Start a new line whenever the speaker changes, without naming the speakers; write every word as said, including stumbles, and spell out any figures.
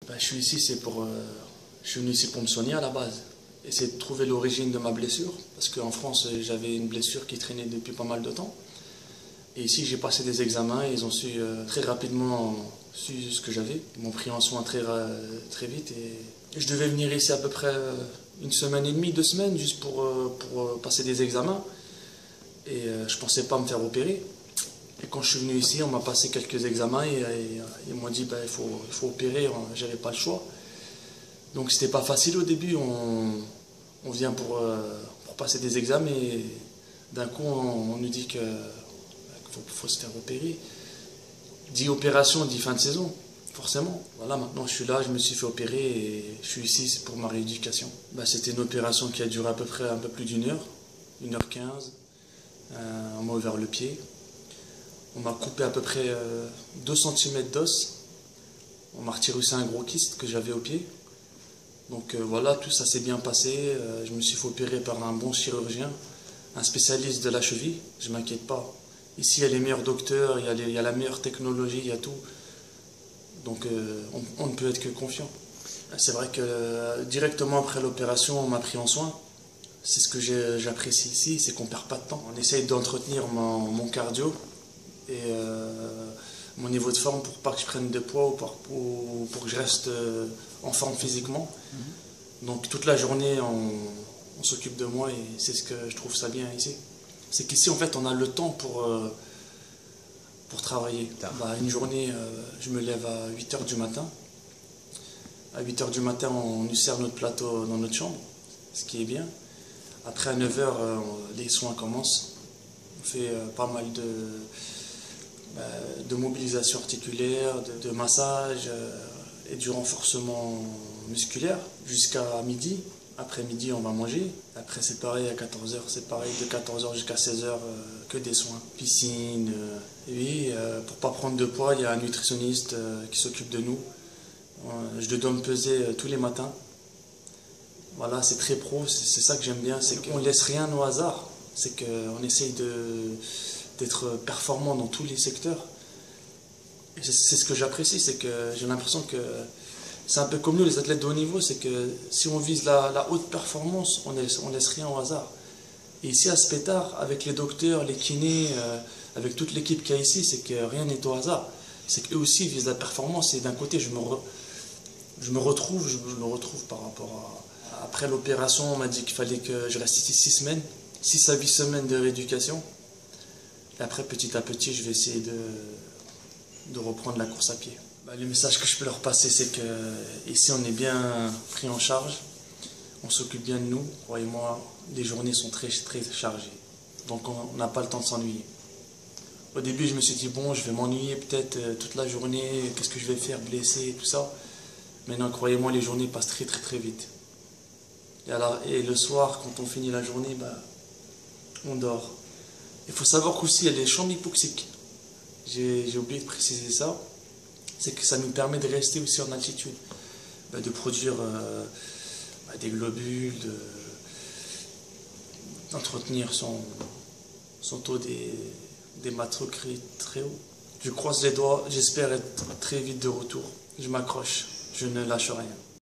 Ben, je suis ici, c'est pour, euh, je suis venu ici pour me soigner à la base. Essayer de trouver l'origine de ma blessure, parce qu'en France, j'avais une blessure qui traînait depuis pas mal de temps. Et ici, j'ai passé des examens et ils ont su euh, très rapidement su ce que j'avais. Ils m'ont pris en soin très, très vite. Et je devais venir ici à peu près une semaine et demie, deux semaines, juste pour, pour passer des examens. Et je ne pensais pas me faire opérer. Et quand je suis venu ici, on m'a passé quelques examens et, et, et ils m'ont dit bah, il faut, il faut opérer, j'avais pas le choix. Donc c'était pas facile au début, on, on vient pour, pour passer des examens et d'un coup on, on nous dit qu'il faut, faut se faire opérer. Dit opération, dit fin de saison, forcément. Voilà, maintenant je suis là, je me suis fait opérer et je suis ici c'est pour ma rééducation. Bah, c'était une opération qui a duré à peu près un peu plus d'une heure, une heure quinze. Euh, on m'a ouvert le pied. On m'a coupé à peu près euh, deux centimètres d'os. On m'a retiré aussi un gros kyste que j'avais au pied. Donc euh, voilà, tout ça s'est bien passé. Euh, je me suis fait opérer par un bon chirurgien, un spécialiste de la cheville. Je ne m'inquiète pas. Ici, il y a les meilleurs docteurs, il y a, les, il y a la meilleure technologie, il y a tout. Donc euh, on, on ne peut être que confiant. C'est vrai que euh, directement après l'opération, on m'a pris en soin. C'est ce que j'apprécie ici, c'est qu'on ne perd pas de temps. On essaye d'entretenir mon, mon cardio et euh, mon niveau de forme pour pas que je prenne de poids ou pour, pour, pour que je reste euh, en forme physiquement. Mm-hmm. Donc toute la journée, on, on s'occupe de moi et c'est ce que je trouve ça bien ici. C'est qu'ici, en fait, on a le temps pour, euh, pour travailler. Bah, une journée, euh, je me lève à huit heures du matin. À huit heures du matin, on nous sert notre plateau dans notre chambre, ce qui est bien. Après, à neuf heures, euh, les soins commencent. On fait euh, pas mal de, euh, de mobilisation articulaire, de, de massage euh, et du renforcement musculaire jusqu'à midi. Après midi, on va manger. Après, c'est pareil, à quatorze heures, c'est pareil, de quatorze heures jusqu'à seize heures, euh, que des soins. Piscine. Euh, et oui, euh, pour ne pas prendre de poids, il y a un nutritionniste euh, qui s'occupe de nous. Euh, je dois me peser euh, tous les matins. Voilà, c'est très pro, c'est ça que j'aime bien, c'est qu'on ne laisse rien au hasard. C'est qu'on essaye d'être performant dans tous les secteurs. Et c'est ce que j'apprécie, c'est que j'ai l'impression que c'est un peu comme nous, les athlètes de haut niveau, c'est que si on vise la, la haute performance, on ne laisse, on laisse rien au hasard. Et ici à Spétard, avec les docteurs, les kinés, euh, avec toute l'équipe qu'il y a ici, c'est que rien n'est au hasard. C'est qu'eux aussi visent la performance et d'un côté, je me, re, je me retrouve, je me retrouve par rapport à... Après l'opération, on m'a dit qu'il fallait que je reste ici six semaines, six à huit semaines de rééducation. Et après, petit à petit, je vais essayer de, de reprendre la course à pied. Bah, le message que je peux leur passer, c'est qu'ici, on est bien pris en charge. On s'occupe bien de nous. Croyez-moi, les journées sont très, très chargées. Donc, on n'a pas le temps de s'ennuyer. Au début, je me suis dit, bon, je vais m'ennuyer peut-être euh, toute la journée. Qu'est-ce que je vais faire, blessé, tout ça. Maintenant, croyez-moi, les journées passent très, très, très vite. Et, alors, et le soir, quand on finit la journée, bah, on dort. Il faut savoir qu'aussi, il y a les chambres hypoxiques. J'ai oublié de préciser ça. C'est que ça nous permet de rester aussi en altitude. Bah, de produire euh, bah, des globules, d'entretenir son, son taux d'hématocrite très haut. Je croise les doigts, j'espère être très vite de retour. Je m'accroche, je ne lâche rien.